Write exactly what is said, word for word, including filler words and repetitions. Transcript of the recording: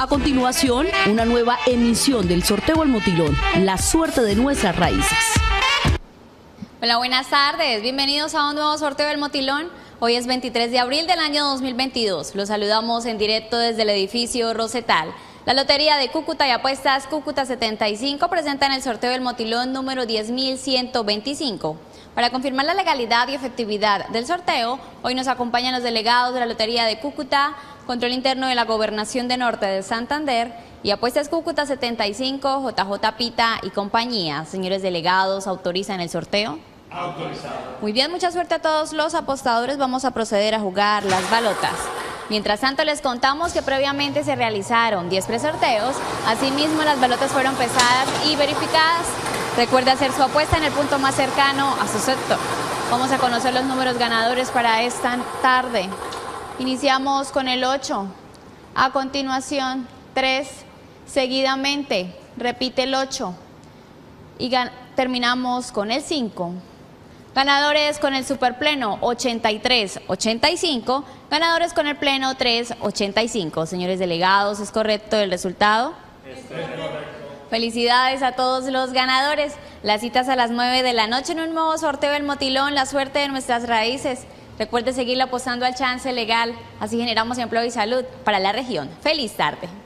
A continuación, una nueva emisión del sorteo al motilón, la suerte de nuestras raíces. Hola, buenas tardes, bienvenidos a un nuevo sorteo del motilón. Hoy es veintitrés de abril del año dos mil veintidós. Los saludamos en directo desde el edificio Rosetal. La Lotería de Cúcuta y Apuestas Cúcuta setenta y cinco presentan el sorteo del motilón número diez mil ciento veinticinco. Para confirmar la legalidad y efectividad del sorteo, hoy nos acompañan los delegados de la Lotería de Cúcuta, Control Interno de la Gobernación de Norte de Santander y Apuestas Cúcuta setenta y cinco, J J Pita y compañía. Señores delegados, ¿autorizan el sorteo? Autorizado. Muy bien, mucha suerte a todos los apostadores. Vamos a proceder a jugar las balotas. Mientras tanto, les contamos que previamente se realizaron diez presorteos. Asimismo, las balotas fueron pesadas y verificadas. Recuerde hacer su apuesta en el punto más cercano a su sector. Vamos a conocer los números ganadores para esta tarde. Iniciamos con el ocho. A continuación, tres. Seguidamente, repite el ocho. Y terminamos con el cinco. Ganadores con el superpleno ochenta y tres ochenta y cinco, ganadores con el pleno tres ochenta y cinco. Señores delegados, ¿es correcto el resultado? Es correcto. Felicidades a todos los ganadores. Las citas a las nueve de la noche en un nuevo sorteo del motilón, la suerte de nuestras raíces. Recuerde seguir apostando al chance legal, así generamos empleo y salud para la región. Feliz tarde.